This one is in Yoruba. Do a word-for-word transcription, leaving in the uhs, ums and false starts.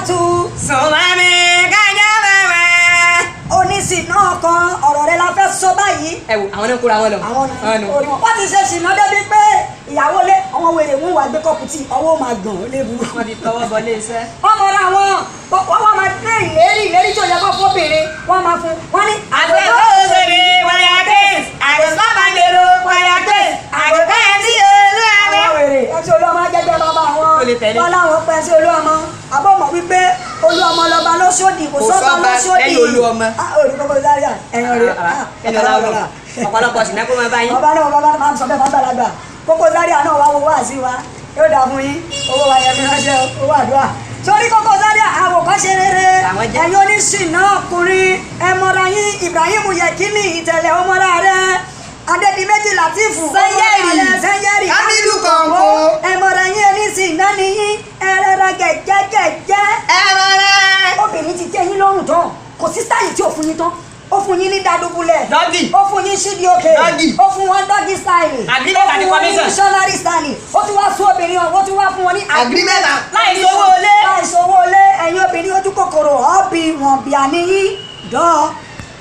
tú. Sọ̀mọ́mi kájà bẹ̀rẹ̀. Oníṣìná kan ọ̀rọ̀ rẹ la fẹ́ sọ báyìí. Ẹ wo àwọn náà kóra wọn lọ. Àwọn náà orí wọn. Wọ́n ti ṣe ṣìná débi pé ìyàwó lé àwọn wèrè wọn wà gbé kọ́pù tí ọwọ́ máa gbọ̀n lébu. Wọ́n ti tọwọ́ bọ lé iṣẹ́. Wọ́n mọ̀ra wọn wọ́n wọ́n máa gbé ìlérí ìlérí tó yẹ kó fóbìnrin wọ́n máa fún wọ́n ní. Àgbẹ̀kọ́ òṣèré wọlé adé àgbẹ̀kọ́ bàjẹ́rò wọlé adé àgbẹ̀kọ́ ẹ̀ tí olú àmì. Àwọn wèrè ẹ tí olú ọmọ jẹjẹ bàbá wọn. Wọ́n láwọn pẹ́ sí olú ọmọ. Àbọ̀ mọ̀ wípé olú ọmọ lọ́ba lóṣòdì kò sọ́ba lóṣòdì. Lẹ́yìn olú ọmọ. Orí kókó Zaria ẹ̀yàn rẹ̀. Ẹni ọlọ́run ọ̀pọ̀lọpọ̀ sì náà kó máa bá yín. Bàbá náà bàbá máa ń sọ bẹ́ẹ̀ máa ń bàlágbà. Kókó Zaria náà wá wo wá sí wa. Yóò dà fún yín. Owó wa yẹ fi ránṣẹ́ owó àdúrà. Sórí Kókó Zaria àwòkọ́ṣe rere. Ẹ̀yin oníṣìná ọkùnrin ẹ mọ̀ra yín Ibrahim Yekini ìtẹ̀lẹ̀ ọmọra rẹ̀. Adédìméjì Latifu. Sẹ́yẹ́rì. Sẹ́yẹ́rì. Kámílù Kọ̀ǹkọ̀. Ẹ mọ̀ra yín oníṣìná ni yín. Ẹ rẹra gẹ̀gẹ́gẹ̀gẹ́. Ẹ rọrẹ́. Obìnrin ti tẹ́ yín lọ́rùn tán. Kò sí stáyì tí ò fún yín tán. Ó fún yín ní dádúbúlẹ̀. Dọ́gì. Ó fún yín sídi òkè. Dọ́gì. Ó fún wọn dọ́gì stáìlì. Agreement àti Ó fún wọn ní commission. missionary stáìlì. Ó tún wá fún obìnrin ọ̀hún. Ó tún wá fún wọn ní Agreement láì sówó ilé. láì sówó ilé. Ẹ̀yin obìnrin ojú kòkòrò ọ̀bì wọn bí àníyí. Dọ́ọ̀.